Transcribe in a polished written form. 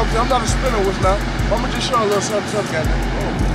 know what I'm saying? I'm not a spinner, what's not. I'm gonna just show a little something, goddamn.